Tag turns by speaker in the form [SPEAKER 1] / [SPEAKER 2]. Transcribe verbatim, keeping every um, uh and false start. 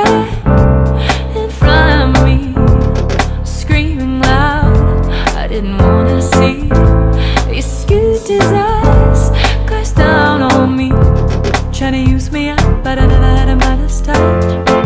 [SPEAKER 1] guy in front of me, screaming loud. I didn't wanna see. He scooped his eyes, glanced down on me, trying to use me up, but I never had a Midas touch.